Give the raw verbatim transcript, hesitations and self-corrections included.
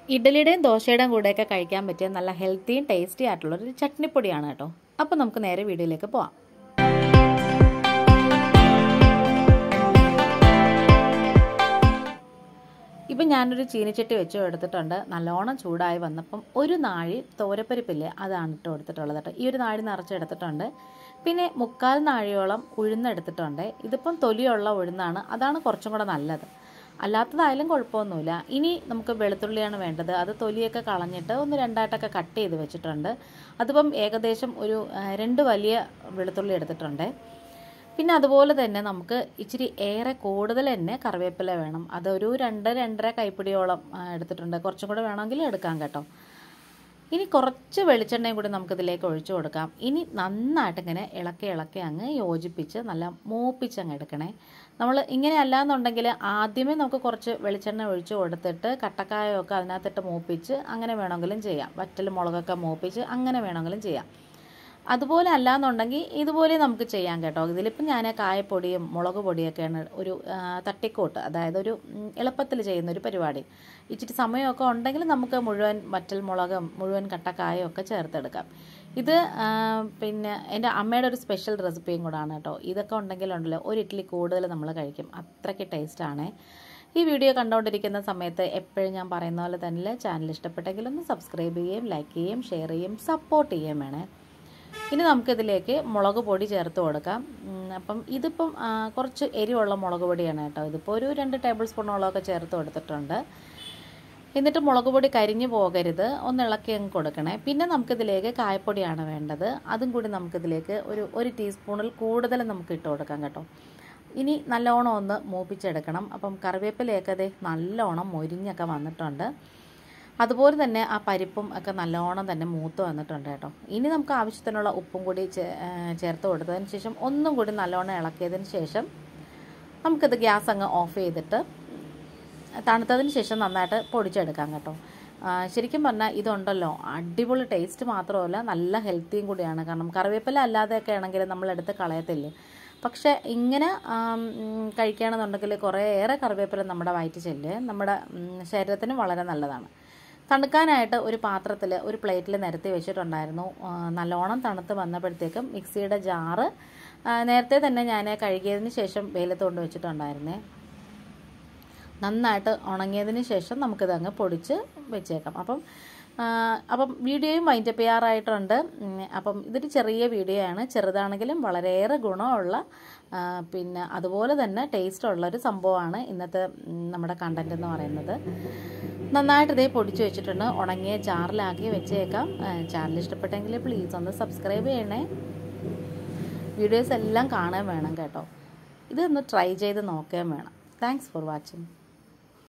ഇഡ്ഡലിയുടെയും ദോശയുടെയും കൂടെയൊക്കെ കഴിക്കാൻ പറ്റിയ നല്ല ഹെൽത്തിയും ടേസ്റ്റി ആയിട്ടുള്ളൊരു ചട്നിപ്പൊടിയാണ് കേട്ടോ. അപ്പോൾ നമുക്ക് നേരെ വീഡിയോയിലേക്ക് പോവാം. ഇപ്പം ഞാനൊരു ചീനിച്ചട്ടി വെച്ച് എടുത്തിട്ടുണ്ട്. നല്ലോണം ചൂടായി വന്നപ്പം ഒരു നാഴി തോരപ്പരിപ്പില്ലേ അതാണ് ഇട്ട് കൊടുത്തിട്ടുള്ളത് കേട്ടോ. ഈ ഒരു നാഴി നിറച്ചെടുത്തിട്ടുണ്ട്. പിന്നെ മുക്കാൽ നാഴിയോളം ഉഴുന്നെടുത്തിട്ടുണ്ട്. ഇതിപ്പം തൊലിയുള്ള ഉഴുന്നാണ്, അതാണ് കുറച്ചും കൂടെ നല്ലത്. അല്ലാത്തതായാലും കുഴപ്പമൊന്നുമില്ല. ഇനി നമുക്ക് വെളുത്തുള്ളിയാണ് വേണ്ടത്. അത് തൊലിയൊക്കെ കളഞ്ഞിട്ട് ഒന്ന് രണ്ടായിട്ടൊക്കെ കട്ട് ചെയ്ത് വെച്ചിട്ടുണ്ട്. അതിപ്പം ഏകദേശം ഒരു രണ്ട് വലിയ വെളുത്തുള്ളി എടുത്തിട്ടുണ്ട്. പിന്നെ അതുപോലെ തന്നെ നമുക്ക് ഇച്ചിരി ഏറെ കൂടുതൽ തന്നെ കറിവേപ്പില വേണം. അതൊരു രണ്ട് രണ്ടര കൈപ്പിടിയോളം എടുത്തിട്ടുണ്ട്. കുറച്ചും കൂടെ വേണമെങ്കിൽ എടുക്കാം കേട്ടോ. ഇനി കുറച്ച് വെളിച്ചെണ്ണയും കൂടി നമുക്കിതിലേക്ക് ഒഴിച്ചു കൊടുക്കാം. ഇനി നന്നായിട്ട് ഇങ്ങനെ ഇളക്കി ഇളക്കി അങ്ങ് യോജിപ്പിച്ച് നല്ല മൂപ്പിച്ച് അങ്ങ് എടുക്കണേ. നമ്മൾ ഇങ്ങനെ അല്ലാന്നുണ്ടെങ്കിൽ ആദ്യമേ നമുക്ക് കുറച്ച് വെളിച്ചെണ്ണ ഒഴിച്ചു കൊടുത്തിട്ട് കട്ടക്കായൊക്കെ അതിനകത്തിട്ട് മൂപ്പിച്ച് അങ്ങനെ വേണമെങ്കിലും ചെയ്യാം. വറ്റൽ മുളകൊക്കെ മൂപ്പിച്ച് അങ്ങനെ വേണമെങ്കിലും ചെയ്യാം. അതുപോലെ അല്ലാന്നുണ്ടെങ്കിൽ ഇതുപോലെ നമുക്ക് ചെയ്യാം കേട്ടോ. ഇതിലിപ്പം ഞാൻ കായപ്പൊടിയും മുളക് പൊടിയൊക്കെയാണ് ഒരു തട്ടിക്കൂട്ട്, അതായത് ഒരു എളുപ്പത്തിൽ ചെയ്യുന്ന ഒരു പരിപാടി. ഇച്ചിരി സമയമൊക്കെ ഉണ്ടെങ്കിൽ നമുക്ക് മുഴുവൻ വറ്റൽ മുളകും മുഴുവൻ കട്ടക്കായും ഒക്കെ ചേർത്തെടുക്കാം. ഇത് പിന്നെ എൻ്റെ അമ്മയുടെ ഒരു സ്പെഷ്യൽ റെസിപ്പിയും കൂടാണ് കേട്ടോ. ഇതൊക്കെ ഉണ്ടെങ്കിലുണ്ടല്ലോ ഒരു ഇഡ്ഡലി കൂടുതൽ നമ്മൾ കഴിക്കും, അത്രയ്ക്ക് ടേസ്റ്റാണ്. ഈ വീഡിയോ കണ്ടുകൊണ്ടിരിക്കുന്ന സമയത്ത് എപ്പോഴും ഞാൻ പറയുന്ന പോലെ തന്നെ ചാനൽ ഇഷ്ടപ്പെട്ടെങ്കിൽ ഒന്ന് സബ്സ്ക്രൈബ് ചെയ്യുകയും ലൈക്ക് ചെയ്യുകയും ഷെയർ ചെയ്യുകയും സപ്പോർട്ട് ചെയ്യുകയും വേണേ. ഇനി നമുക്കിതിലേക്ക് മുളക് പൊടി ചേർത്ത് കൊടുക്കാം. അപ്പം ഇതിപ്പം കുറച്ച് എരിവുള്ള മുളക് പൊടിയാണ് കേട്ടോ. ഇതിപ്പോൾ ഒരു രണ്ട് ടേബിൾ സ്പൂണോളമൊക്കെ ചേർത്ത് കൊടുത്തിട്ടുണ്ട്. എന്നിട്ട് മുളക് പൊടി കരിഞ്ഞു പോകരുത്, ഒന്ന് ഇളക്കി അങ്ങ് കൊടുക്കണേ. പിന്നെ നമുക്കിതിലേക്ക് കായപ്പൊടിയാണ് വേണ്ടത്. അതും കൂടി നമുക്കിതിലേക്ക് ഒരു ഒരു ടീസ്പൂണിൽ കൂടുതൽ നമുക്ക് ഇട്ട് കൊടുക്കാം കേട്ടോ. ഇനി നല്ലോണം ഒന്ന് മൂപ്പിച്ചെടുക്കണം. അപ്പം കറിവേപ്പിലയൊക്കെ അതേ നല്ലോണം മൊരിഞ്ഞൊക്കെ വന്നിട്ടുണ്ട്. അതുപോലെ തന്നെ ആ പരിപ്പും ഒക്കെ നല്ലോണം തന്നെ മൂത്ത് വന്നിട്ടുണ്ട് കേട്ടോ. ഇനി നമുക്ക് ആവശ്യത്തിനുള്ള ഉപ്പും കൂടി ചേർത്ത് കൊടുത്തതിന് ശേഷം ഒന്നും കൂടി നല്ലോണം ഇളക്കിയതിന് ശേഷം നമുക്കിത് ഗ്യാസ് അങ്ങ് ഓഫ് ചെയ്തിട്ട് തണുത്തതിന് ശേഷം നന്നായിട്ട് പൊടിച്ചെടുക്കാം കേട്ടോ. ശരിക്കും പറഞ്ഞാൽ ഇതുണ്ടല്ലോ അടിപൊളി ടേസ്റ്റ് മാത്രമല്ല നല്ല ഹെൽത്തിയും കൂടിയാണ്. കാരണം കറിവേപ്പില അല്ലാതെയൊക്കെ ആണെങ്കിൽ നമ്മളെടുത്ത് കളയത്തില്ലേ. പക്ഷേ ഇങ്ങനെ കഴിക്കുകയാണെന്നുണ്ടെങ്കിൽ കുറേയേറെ കറിവേപ്പില നമ്മുടെ വയറ്റിൽ ചെല്ല് നമ്മുടെ ശരീരത്തിന് വളരെ നല്ലതാണ്. തണുക്കാനായിട്ട് ഒരു പാത്രത്തിൽ ഒരു പ്ലേറ്റിൽ നിരത്തി വെച്ചിട്ടുണ്ടായിരുന്നു. നല്ലോണം തണുത്ത് വന്നപ്പോഴത്തേക്കും മിക്സിയുടെ ജാറ് നേരത്തെ തന്നെ ഞാൻ കഴുകിയതിന് ശേഷം വെയിലത്ത് കൊണ്ട് വെച്ചിട്ടുണ്ടായിരുന്നേ. നന്നായിട്ട് ഉണങ്ങിയതിന് ശേഷം നമുക്കിതങ്ങ് പൊടിച്ച് വെച്ചേക്കാം. അപ്പം അപ്പം വീഡിയോയും വൈൻഡപ്പ് ചെയ്യാറായിട്ടുണ്ട്. അപ്പം ഇതൊരു ചെറിയ വീഡിയോ ആണ്, ചെറുതാണെങ്കിലും വളരെയേറെ ഗുണമുള്ള പിന്നെ അതുപോലെ തന്നെ ടേസ്റ്റുള്ളൊരു സംഭവമാണ് ഇന്നത്തെ നമ്മുടെ കണ്ടൻറ്റ് എന്ന് പറയുന്നത്. നന്നായിട്ട് ഇതേ പൊടിച്ച് വെച്ചിട്ടുണ്ട്. ഉണങ്ങിയ ജാറിലാക്കി വെച്ചേക്കാം. ചാനൽ ഇഷ്ടപ്പെട്ടെങ്കിൽ പ്ലീസ് ഒന്ന് സബ്സ്ക്രൈബ് ചെയ്യണേ. വീഡിയോസ് എല്ലാം കാണാൻ വേണം കേട്ടോ. ഇതൊന്ന് ട്രൈ ചെയ്ത് നോക്കുകയും വേണം. Thanks for watching.